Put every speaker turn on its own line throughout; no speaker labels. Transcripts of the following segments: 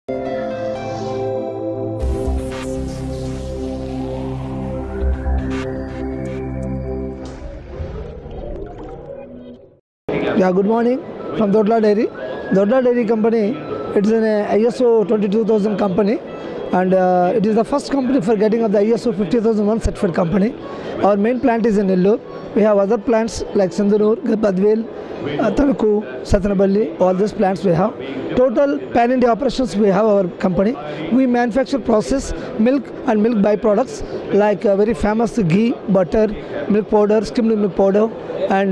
Yeah, good morning from Dodla Dairy. Dodla Dairy Company, it is an ISO 22000 company, and it is the first company for getting of the ISO 50001 certified company. Our main plant is in Nellore. We have other plants like Sindhur, Badvel, Tanaku, Satanaballi, all these plants we have. Total pan-India operations we have our company. We manufacture, process milk and milk byproducts like very famous ghee, butter, milk powder, skimmed milk powder, and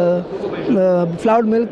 flavored milk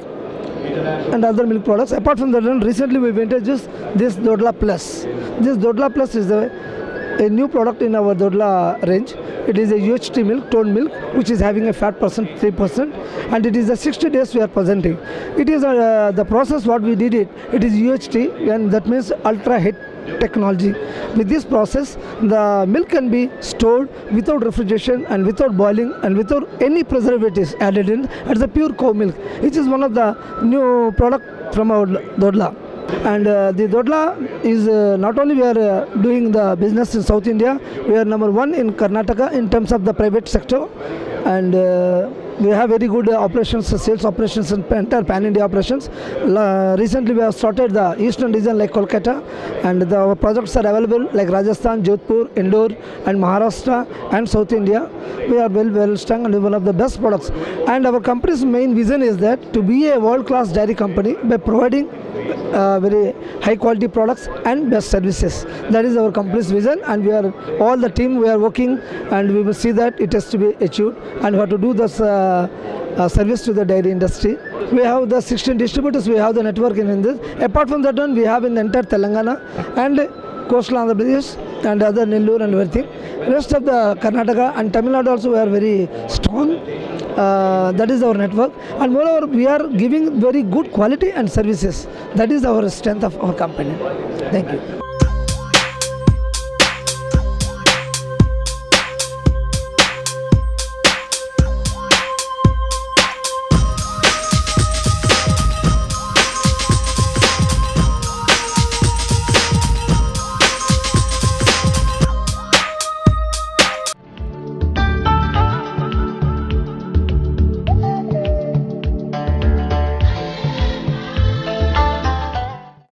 and other milk products. Apart from that, recently we introduced this Dodla Plus. This Dodla Plus is a new product in our Dodla range. It is a UHT milk, toned milk, which is having a fat percent 3%, and it is the 60 days we are presenting. It is the process what we did it is UHT, and that means ultra heat technology. With this process, the milk can be stored without refrigeration and without boiling and without any preservatives added in. It's a pure cow milk, which is one of the new product from our Dodla. And the Dodla is not only we are doing the business in South India, we are number one in Karnataka in terms of the private sector, and we have very good operations, sales operations and entire pan-India operations. Recently we have started the eastern region like Kolkata, and our projects are available like Rajasthan, Jodhpur, Indore and Maharashtra and South India. We are well strong and one of the best products. And our company's main vision is that to be a world-class dairy company by providing very high quality products and best services. That is our company's vision, and we are all the team we are working, and we will see that it has to be achieved, and we have to do this service to the dairy industry. We have the 16 distributors, we have the network in this. Apart from that one, we have in the entire Telangana and coastal Andhra Pradesh and other Nellore and everything. Rest of the Karnataka and Tamil Nadu also we are very strong. That is our network, and moreover we are giving very good quality and services. That is our strength of our company. Thank you.